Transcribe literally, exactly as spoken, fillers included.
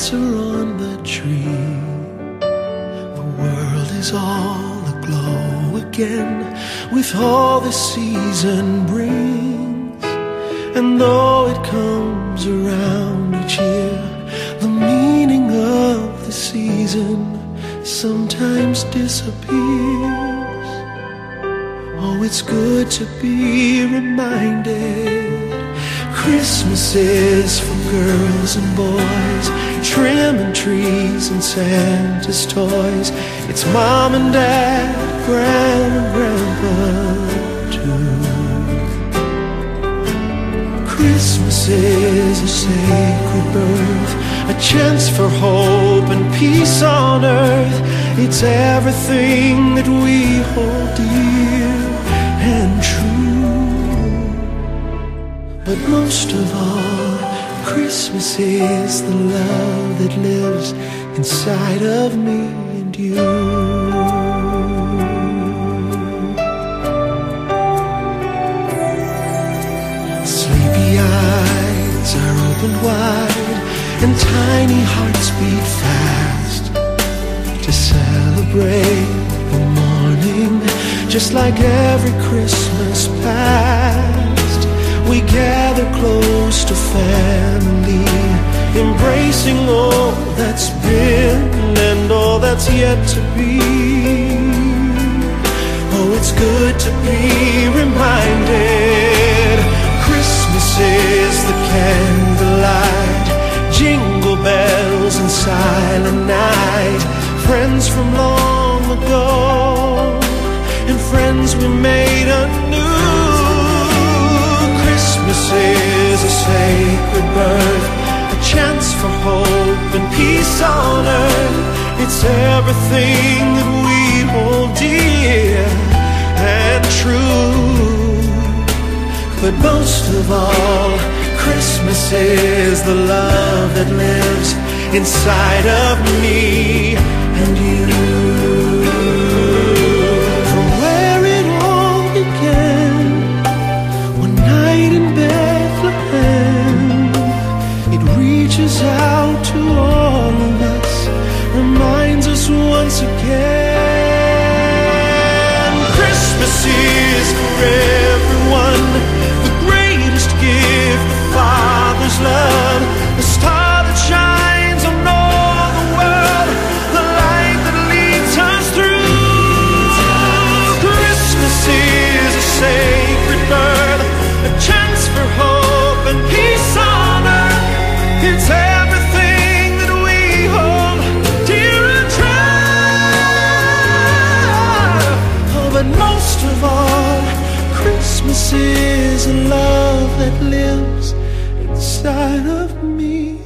lights are on the tree. The world is all aglow again with all the season brings. And though it comes around each year, the meaning of the season sometimes disappears. Oh, it's good to be reminded Christmas is for girls and boys, trimming trees and Santa's toys. It's mom and dad, grandma and grandpa too. Christmas is a sacred birth, a chance for hope and peace on earth. It's everything that we hold dear and true. But most of all, Christmas is the love that lives inside of me and you. Eyes are opened wide and tiny hearts beat fast to celebrate the morning, just like every Christmas past. We gather close to family, embracing all that's been and all that's yet to be. Oh, it's good to be reminded Christmas is the candlelight, jingle bells and silent night. Friends from long ago and friends we made anew. Christmas is a sacred birth, a chance for hope and peace on earth. It's everything that we hold dear and true. But most of all, Christmas is the love that lives inside of me and you. From where it all began, one night in Bethlehem, it reaches out to all of us, reminds us once again. Christmas is for everyone, gift of Father's love, the star that shines on all the world, the light that leads us through. Christmas is a sacred birth, a chance for hope and peace on earth. It's everything that we hold dear and true. Oh, but most of all, Christmas is a love that lives inside of me.